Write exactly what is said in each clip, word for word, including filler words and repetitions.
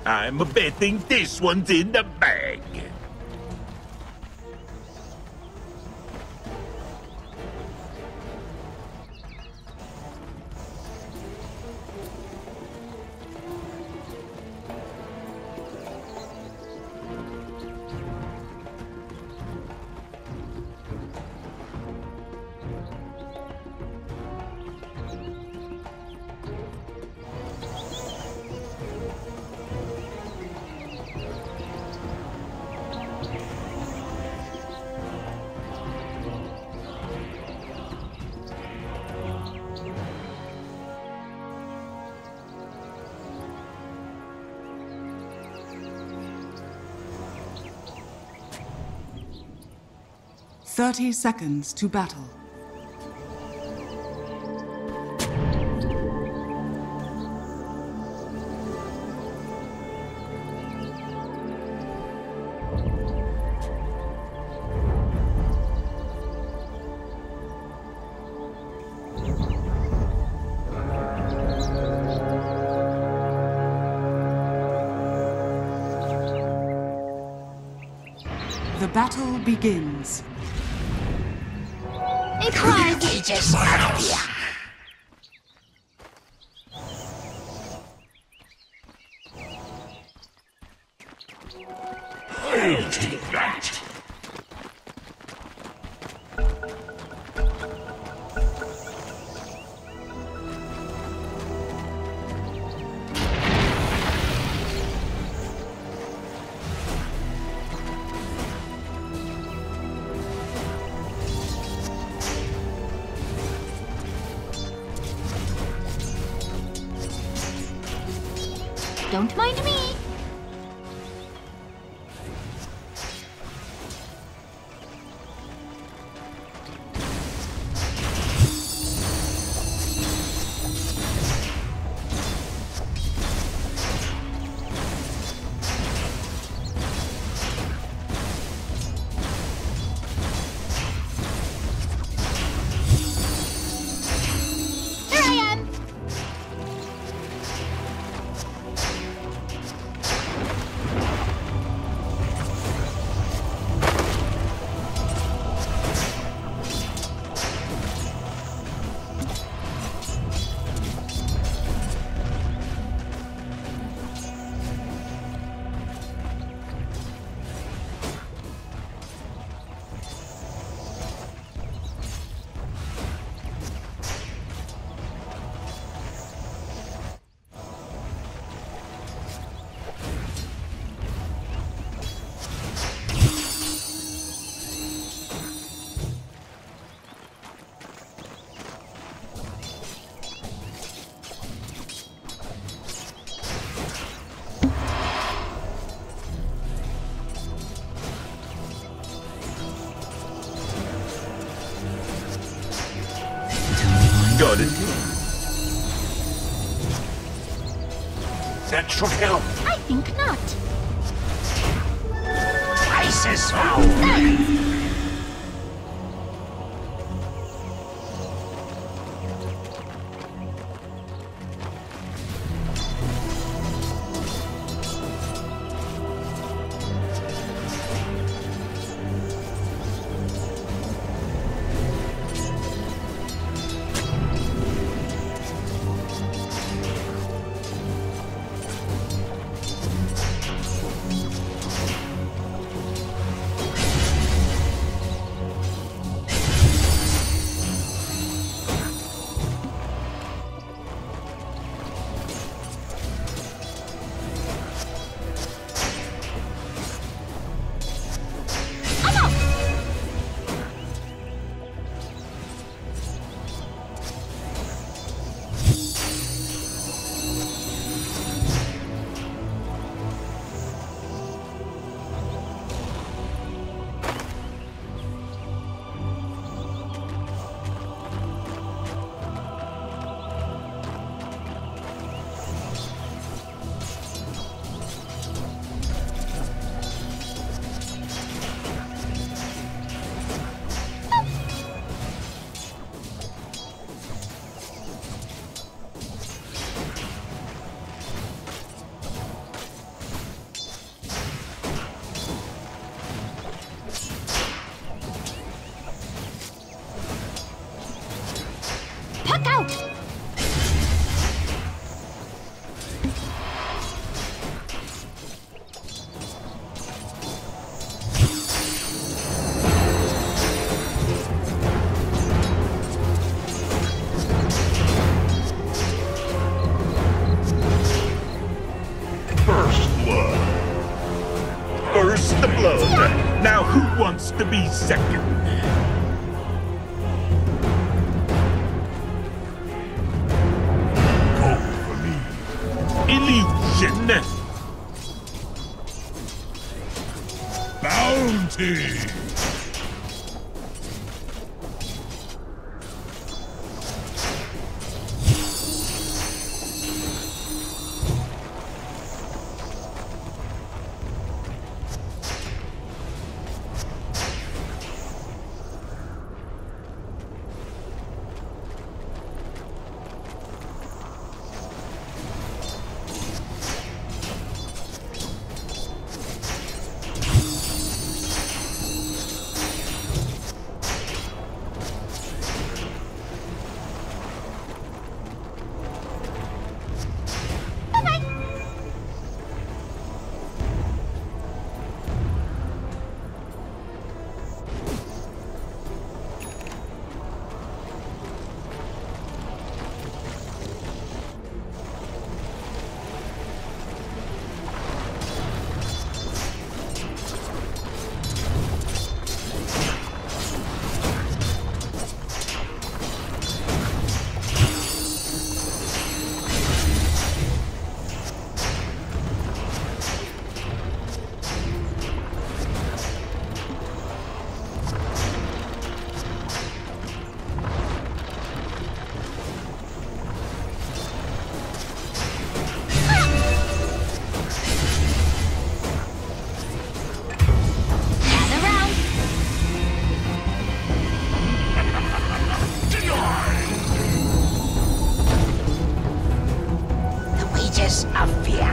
I'm betting this one's in the bag. Thirty seconds to battle. The battle begins. A prize! I'll take that. Don't mind me. Here I am. Got it. That should help. I think not. Isis found. Look out! First the blood. Now who wants to be second? Go for me. Illusion. Bounty. Of fear.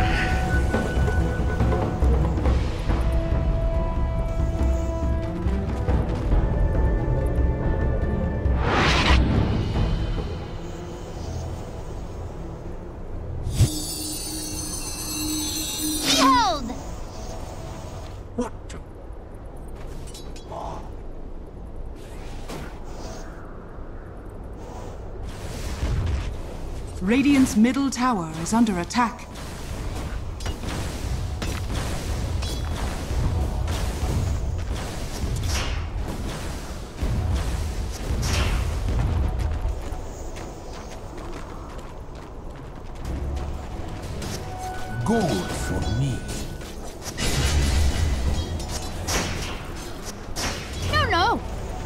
Behold! What? Radiant's middle tower is under attack. Gold for me. No, no.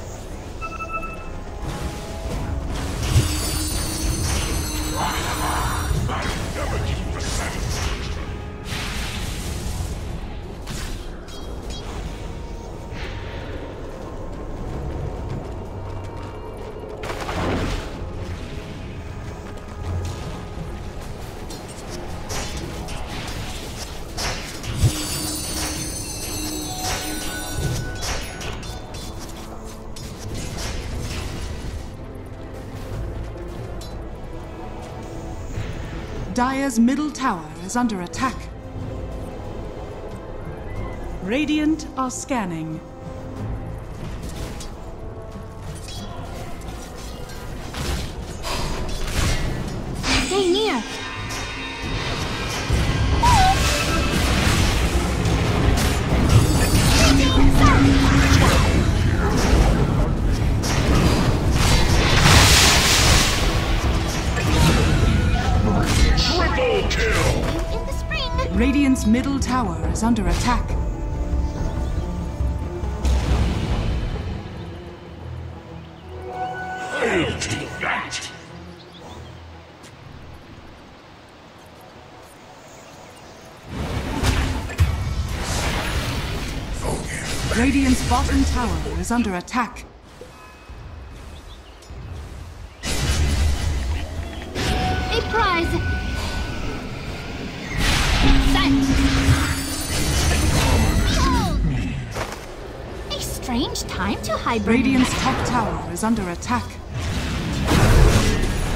Dire's middle tower is under attack. Radiant are scanning. Stay near. Triple kill! In the spring. Radiant's middle tower is under attack. I'll take that! Radiant's bottom tower is under attack. A prize. Set. Behold. A strange time to hibernate. Radiant's top tower is under attack.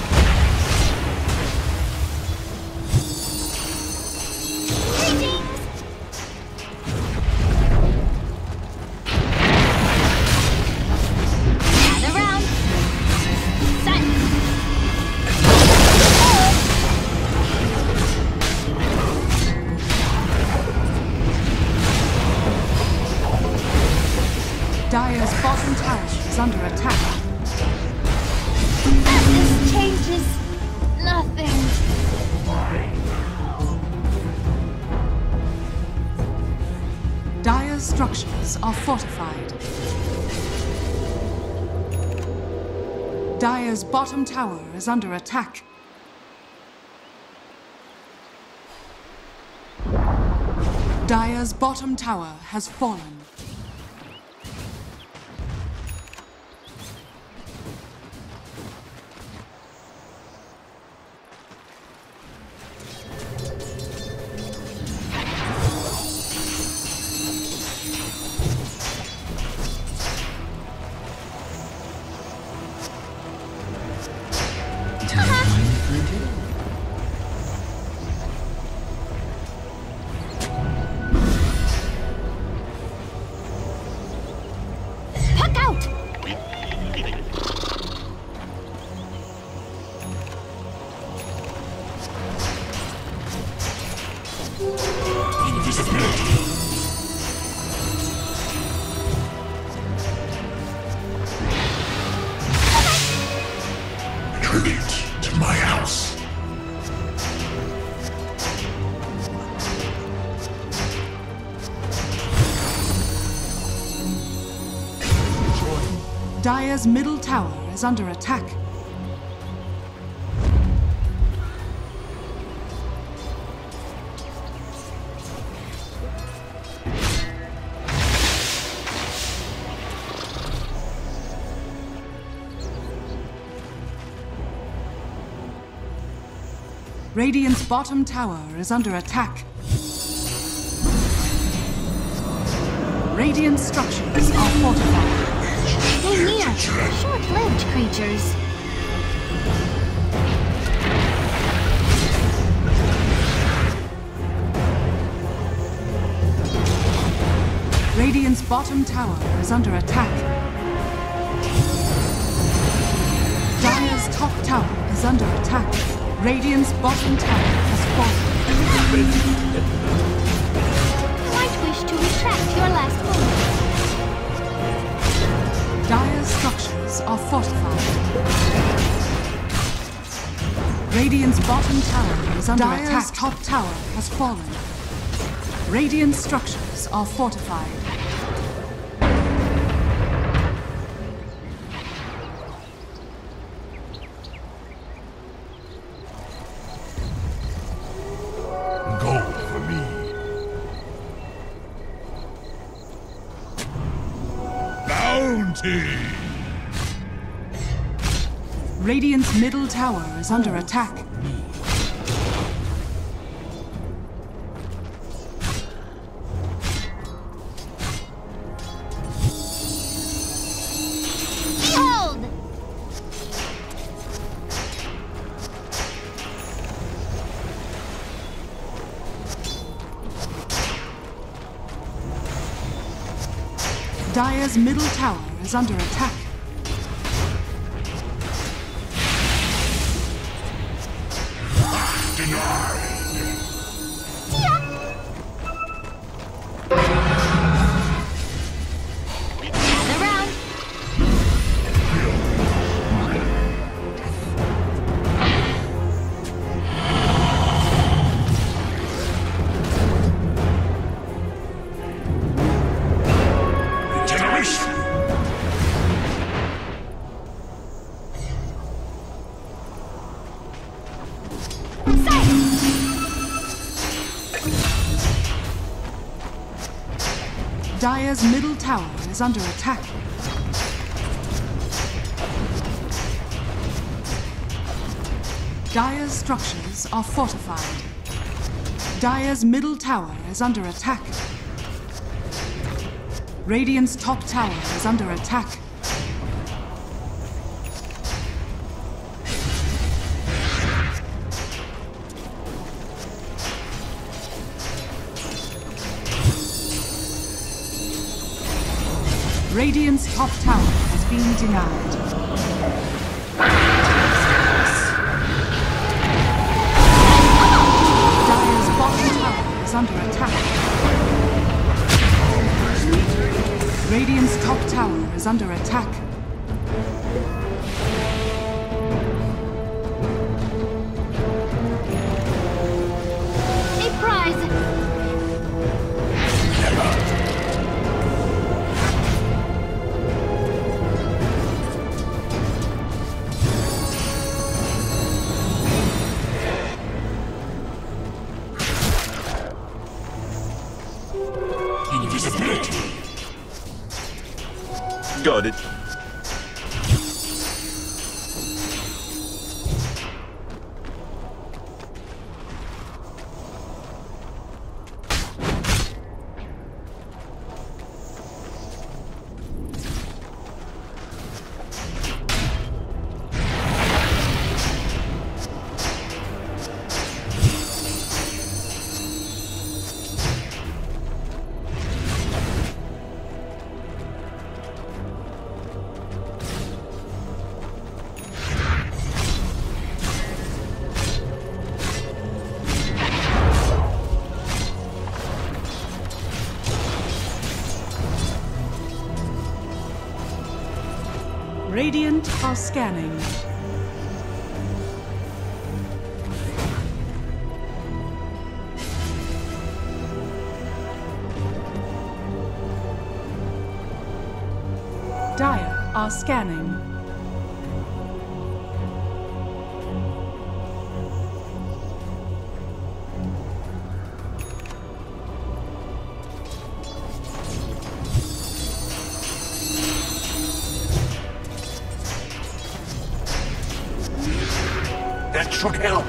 Dire's bottom tower is under attack. This changes nothing. Dire's structures are fortified. Dire's bottom tower is under attack. Dire's bottom tower has fallen. Tribute to my house. Dire's middle tower is under attack. Radiant's bottom tower is under attack. Radiant structures are fortified. Stay near. Short-lived creatures. Radiant's bottom tower is under attack. Dire's top tower is under attack. Radiant's bottom tower has fallen. You might wish to retract your last move. Dire's structures are fortified. Radiant's bottom tower is under Dire's attack. Top tower has fallen. Radiant structures are fortified. Radiant's middle tower is under attack. Behold! Dire's middle tower is under attack. Dire's middle tower is under attack. Dire's structures are fortified. Dire's middle tower is under attack. Radiant's top tower is under attack. Radiant's top tower has been denied. Dire's bottom tower is under attack. Radiant's top tower is under attack. A prize! Got it. Radiant are scanning. Dire are scanning. That should help.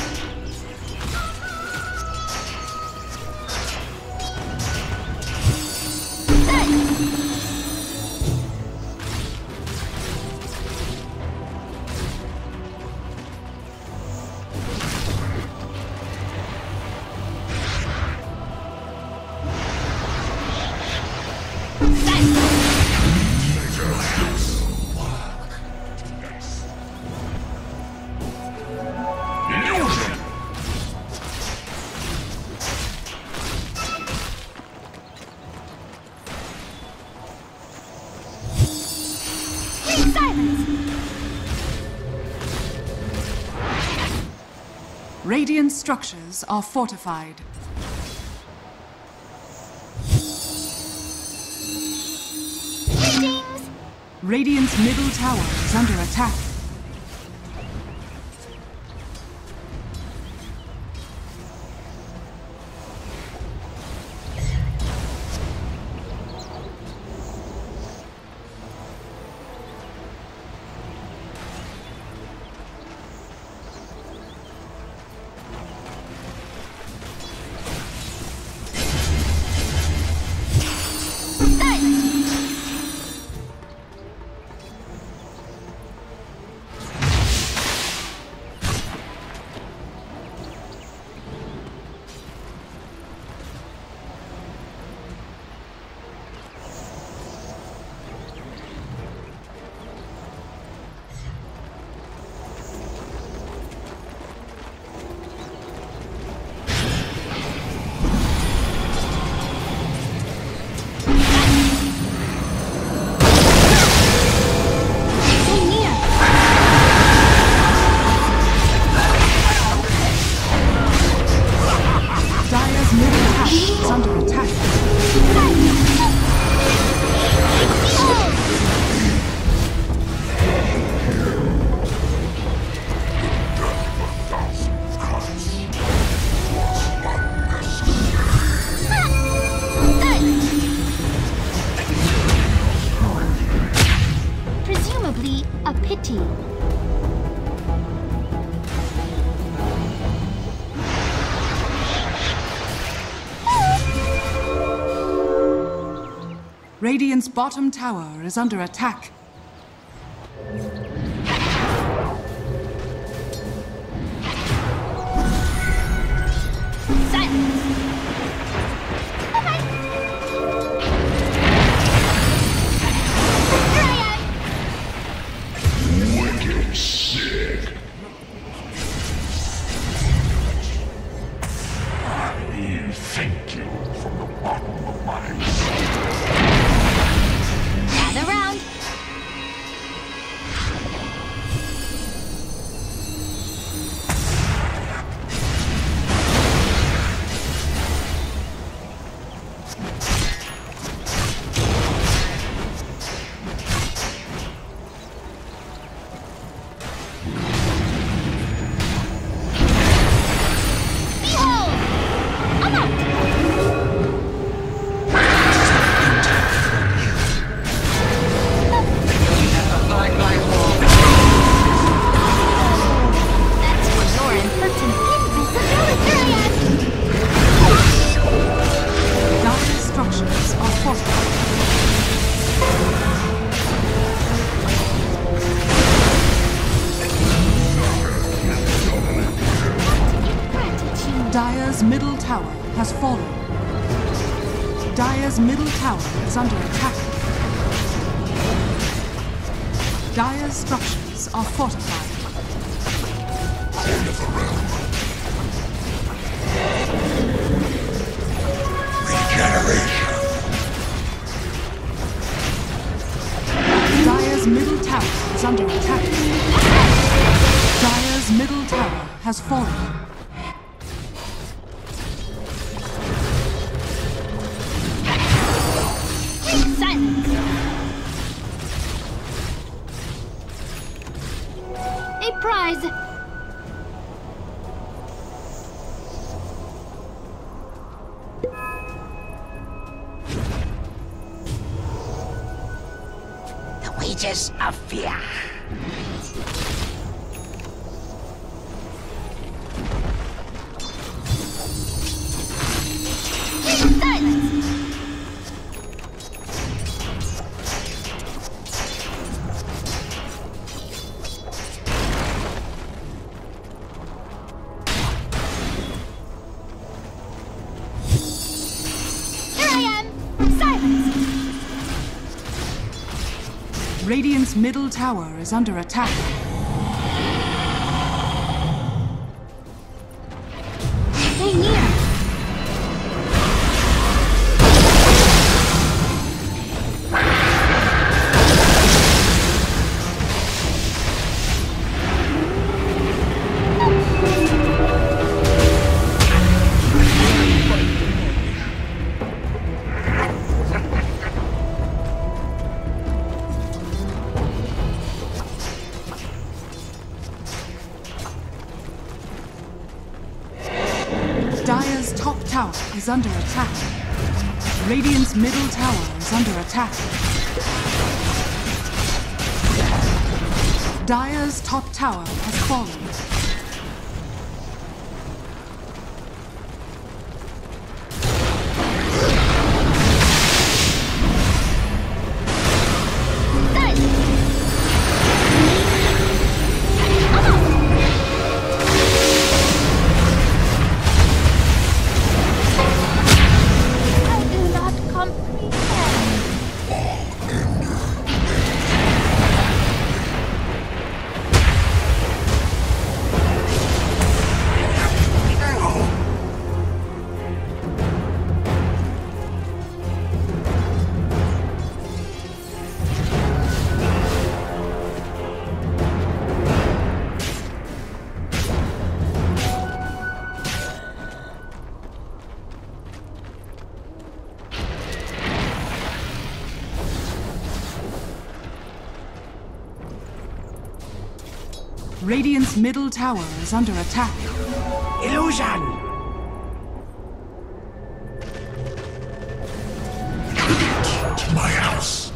Radiant structures are fortified. Greetings! Radiant's middle tower is under attack. A pity. Radiant's bottom tower is under attack. Thank you from the bottom of my soul. tower has fallen. Dire's middle tower is under attack. Dire's structures are fortified. Regeneration. Dire's middle tower is under attack. Dire's middle tower has fallen. Silence! A prize! The wages of fear. Silence! Radiant's middle tower is under attack. Stay near! Dire's top tower is under attack. Radiant's middle tower is under attack. Dire's top tower has fallen. Radiant's middle tower is under attack. Illusion! To my house.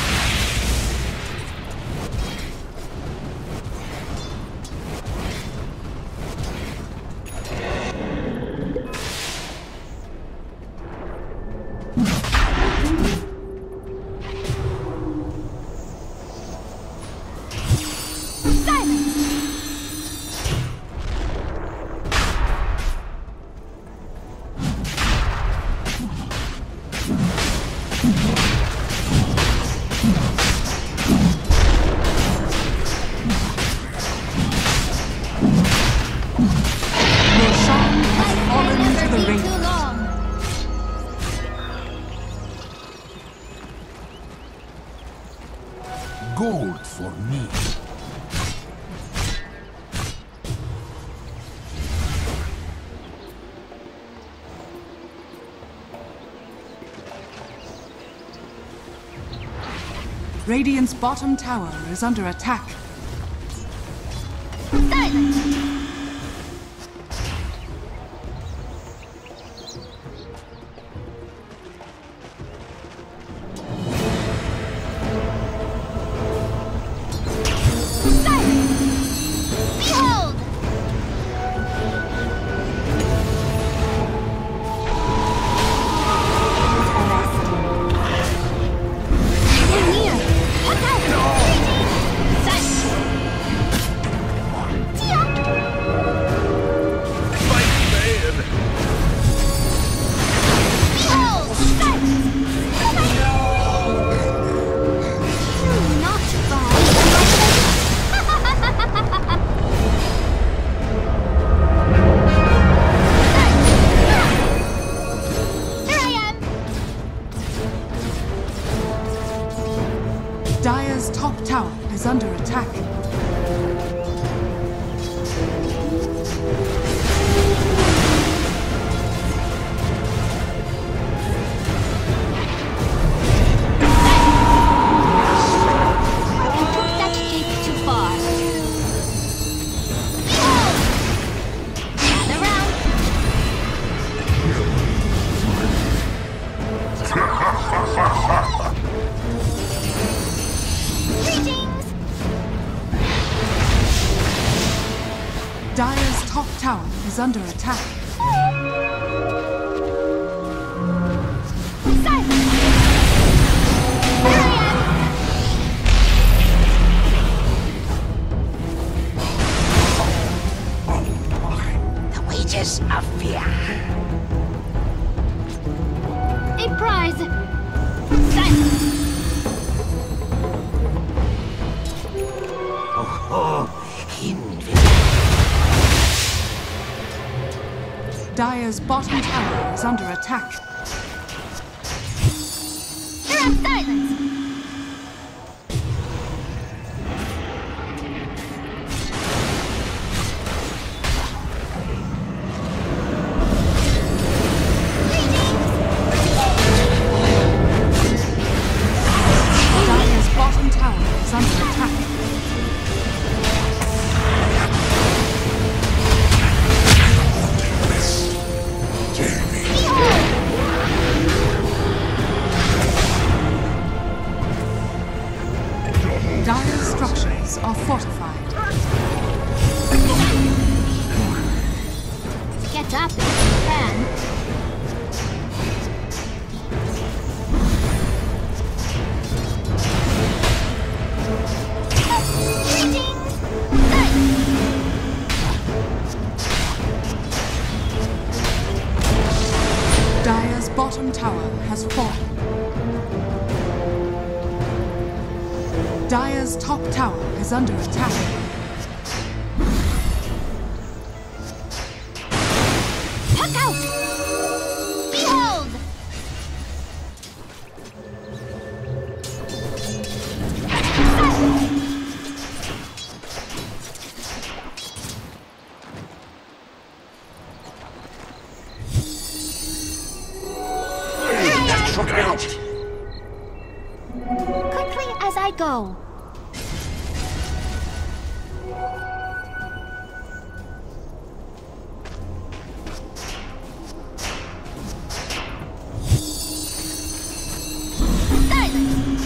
Gold for me. Radiant's bottom tower is under attack. Silence! Dire's top tower is under attack. That shake too far. Gather round. Greetings. Dire's top tower is under attack. Silence. Here I am. The wages of fear. A prize. Silence. Oh, invincible. Dire's bottom tower is under attack. Here am silence. Dire's bottom tower is under attack. Dire's structures are fortified. Get up if you can. Greetings. Silence. Dire's bottom tower has fallen. Dire's top tower is under attack. Puck out. Behold. Silence. Look out! Quickly as I go. Silence.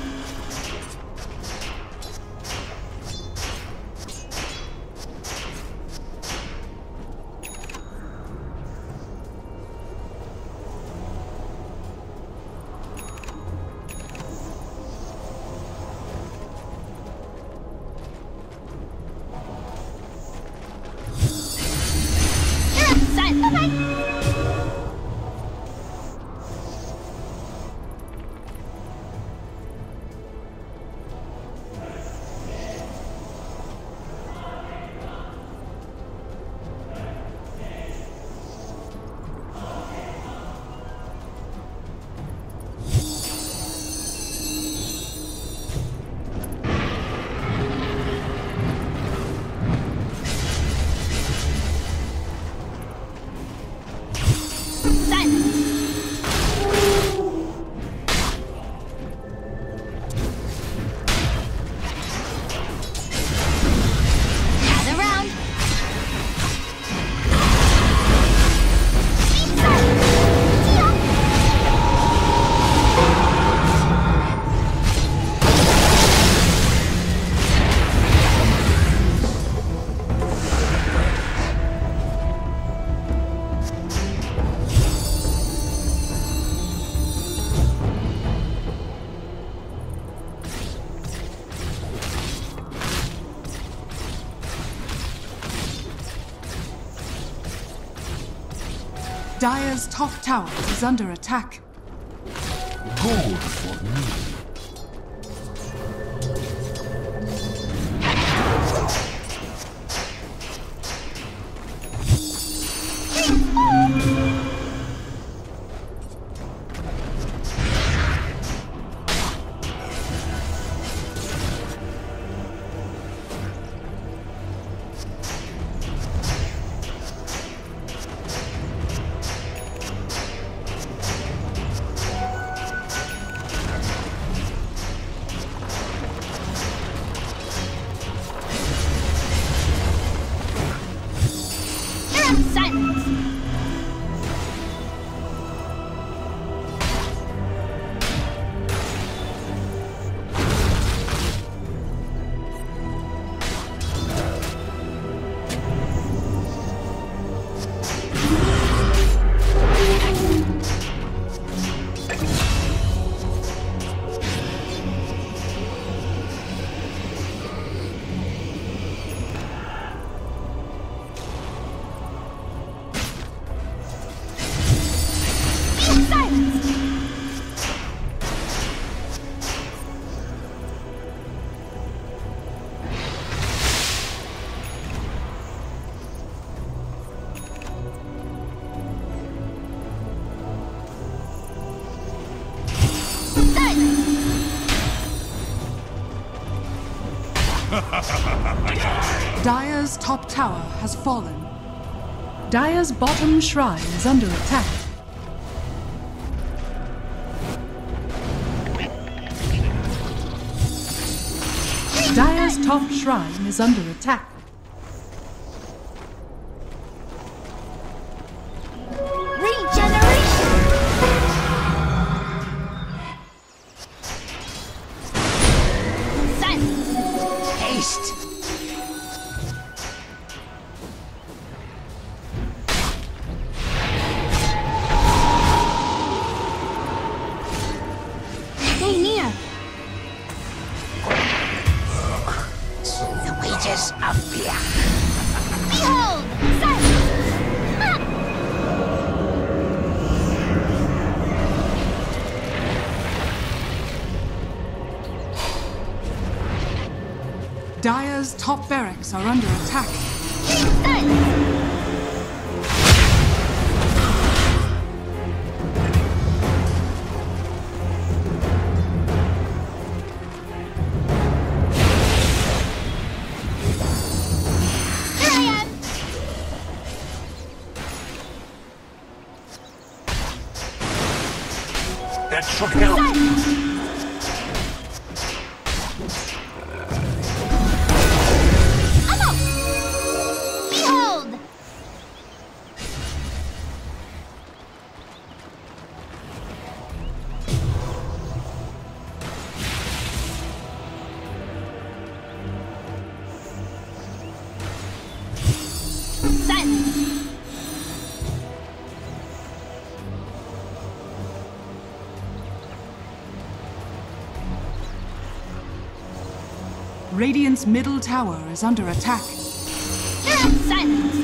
Dire's top tower is under attack. Gold for me. Dire's top tower has fallen. Dire's bottom shrine is under attack. Dire's top shrine is under attack. Regeneration! Silence! Haste! Stay near! The wages of fear. Behold! Silence! Ha! Dire's top barracks are under attack. Silence! Here I am! That should help. Silence! Amok! Behold! Silence! Radiant's middle tower is under attack. Silence!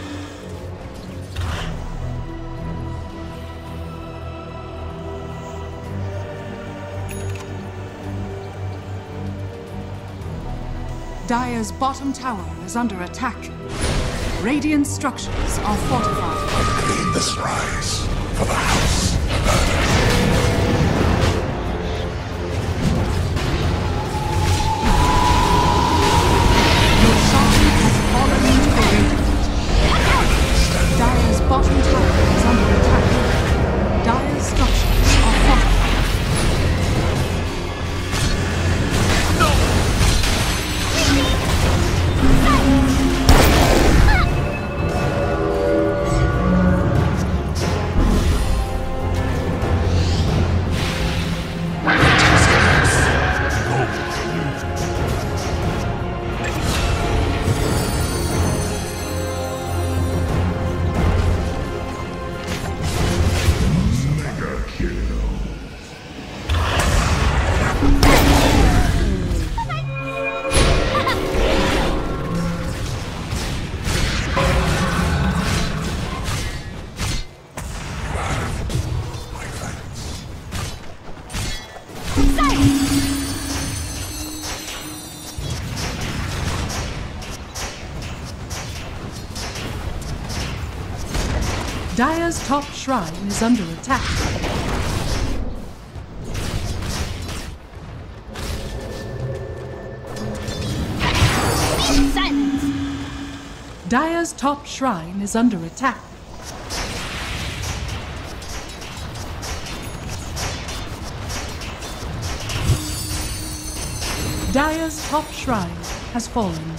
Dire's bottom tower is under attack. Radiant structures are fortified. Clean this rise for the house. Your shrine has fallen into the radiant. Dire's bottom tower is under attack. Dire's structures are fortified. Dire's top shrine is under attack. Silence! Dire's top shrine is under attack. Dire's top shrine has fallen.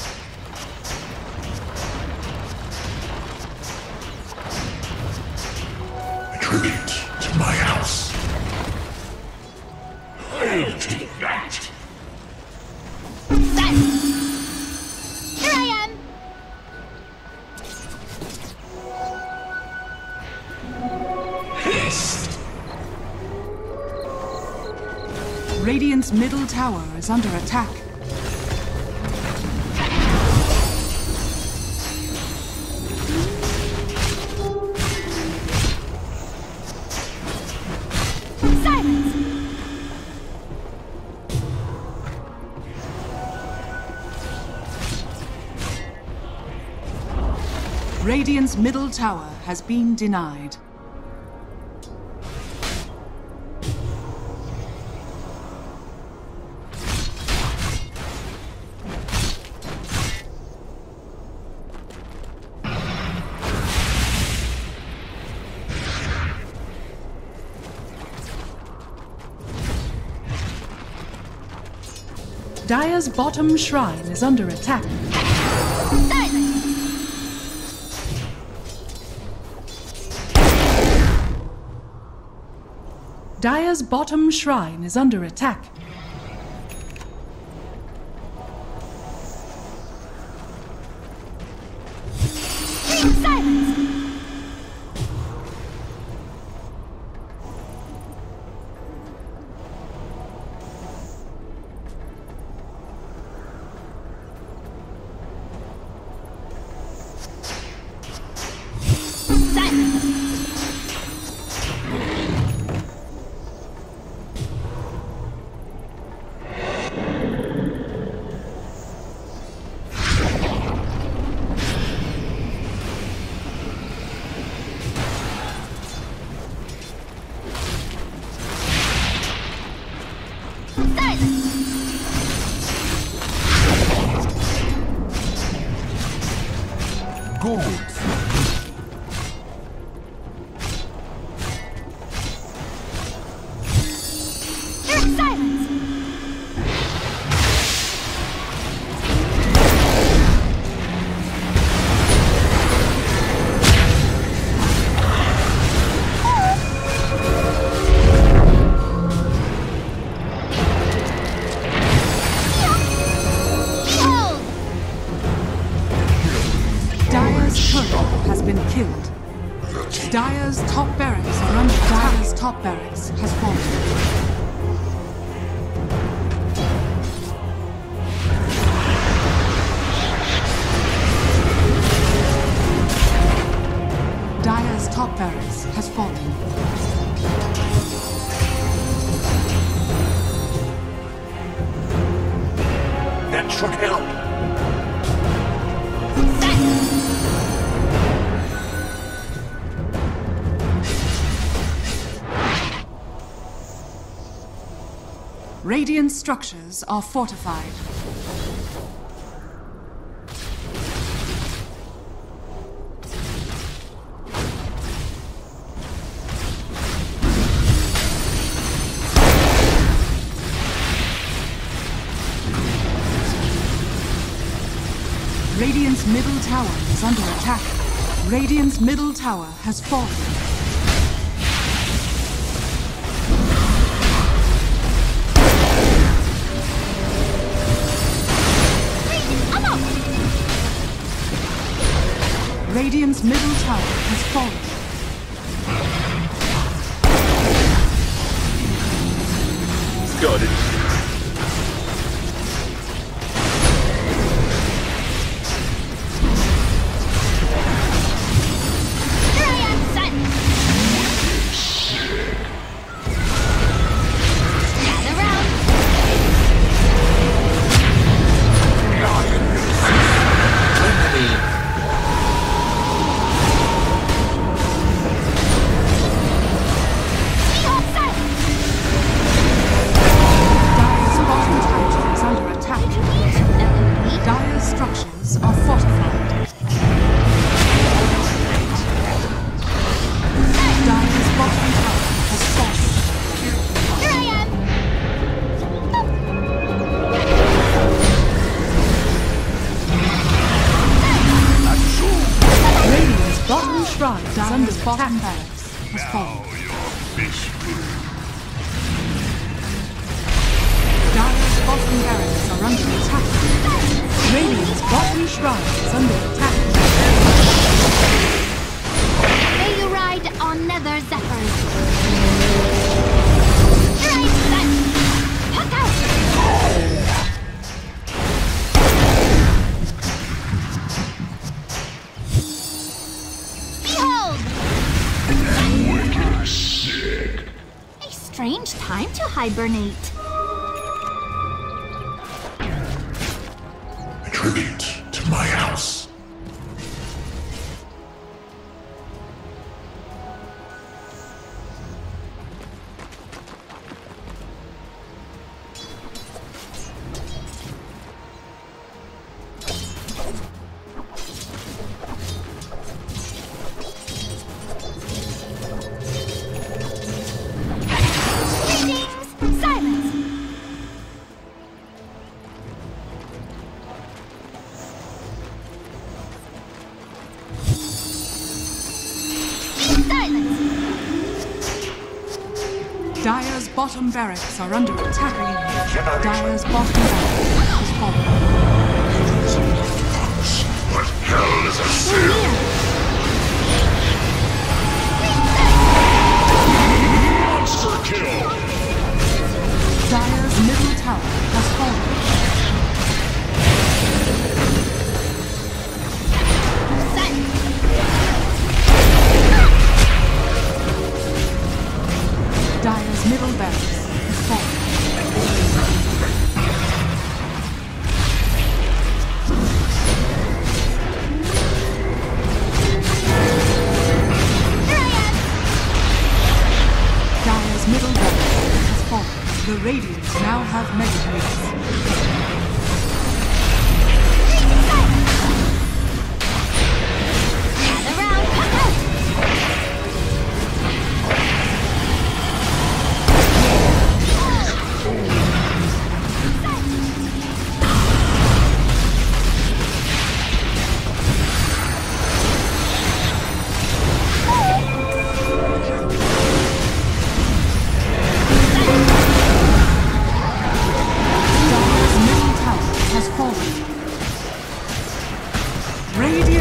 Retreat to my house. I'll take that. Silence! Here I am! Haste. Radiant's middle tower is under attack. Silence! Radiant's middle tower has been denied. Dire's bottom shrine is under attack. Silence. Dire's bottom shrine is under attack. Silence. Dire's top barracks are under attack. Dire's top barracks has fallen. Dire's top barracks has fallen. That should help. Radiant structures are fortified. Radiant's middle tower is under attack. Radiant's middle tower has fallen. Radiant's middle tower has fallen. Got it. Here I am, son. Gather round. Dire's bottom barracks has fallen. Dire's bottom barracks are under attack. Radiant's bottom shrine is under attack. May you ride on nether zephyrs. Right, son. Puck out. Strange time to hibernate. A tribute to my house. bottom barracks are under attack. Dire's bottom barracks has fallen. What hell is a sin? Monster kill! Dire's middle tower has fallen. Dire's middle barracks has fallen. Dire's middle barracks has fallen. The Radiant now have Mega Blades. Radiant